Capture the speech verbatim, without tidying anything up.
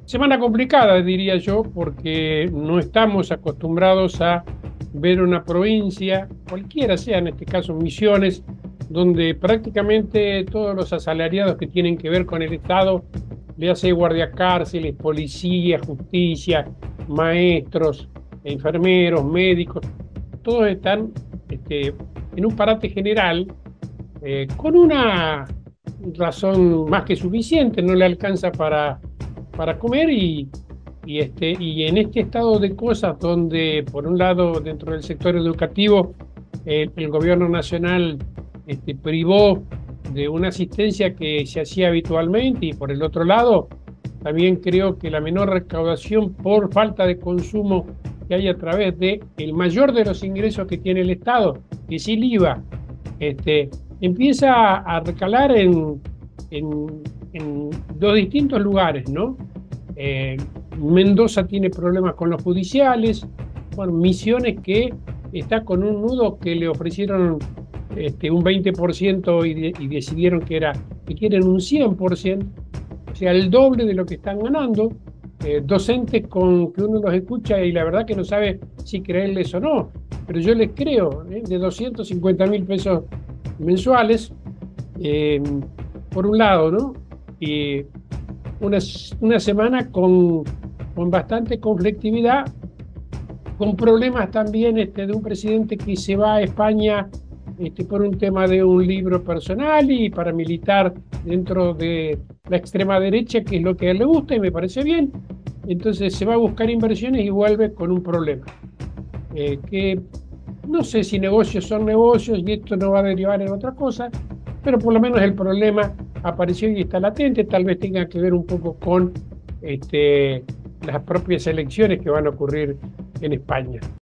Semana complicada, diría yo, porque no estamos acostumbrados a ver una provincia, cualquiera sea, en este caso Misiones, donde prácticamente todos los asalariados que tienen que ver con el Estado, le hace guardia cárceles, policía, justicia, maestros, enfermeros, médicos, todos están este, en un parate general eh, con una razón más que suficiente, no le alcanza para, para comer y, y, este, y en este estado de cosas donde, por un lado, dentro del sector educativo, eh, el gobierno nacional este, privó de una asistencia que se hacía habitualmente y por el otro lado, también creo que la menor recaudación por falta de consumo que hay a través de el mayor de los ingresos que tiene el Estado, que es el IVA, este, empieza a recalar en, en, en dos distintos lugares, ¿no? Eh, Mendoza tiene problemas con los judiciales, bueno, Misiones que está con un nudo que le ofrecieron este, un veinte por ciento y, de, y decidieron que, era, que quieren un cien por ciento, o sea, el doble de lo que están ganando. Eh, docentes con que uno los escucha y la verdad que no sabe si creerles o no, pero yo les creo, ¿eh? De doscientos cincuenta mil pesos mensuales, eh, por un lado, ¿no? Y una, una semana con, con bastante conflictividad, con problemas también este, de un presidente que se va a España este, por un tema de un libro personal y para militar dentro de la extrema derecha, que es lo que a él le gusta y me parece bien. Entonces se va a buscar inversiones y vuelve con un problema. Eh, que no sé si negocios son negocios y esto no va a derivar en otra cosa, pero por lo menos el problema apareció y está latente, tal vez tenga que ver un poco con este, las propias elecciones que van a ocurrir en España.